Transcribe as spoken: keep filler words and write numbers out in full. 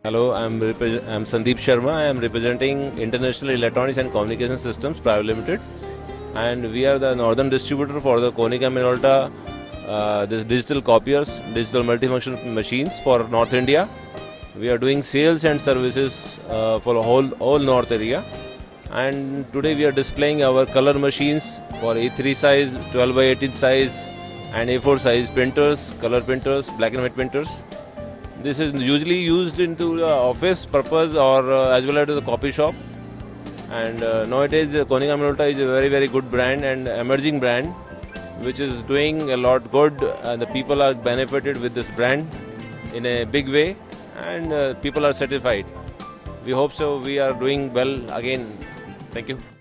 Hello, I'm, I'm Sandeep Sharma. I am representing International Electronics and Communication Systems Private Limited, and we are the northern distributor for the Konica Minolta uh, this digital copiers, digital multifunction machines for North India. We are doing sales and services uh, for whole whole North area, and today we are displaying our color machines for A three size, twelve by eighteen size, and A four size printers, color printers, black and white printers. This is usually used into the office purpose or uh, as well as the copy shop. And uh, nowadays uh, Konica Minolta is a very very good brand and emerging brand, which is doing a lot good, and the people are benefited with this brand in a big way, and uh, people are satisfied. We hope so. We are doing well again. Thank you.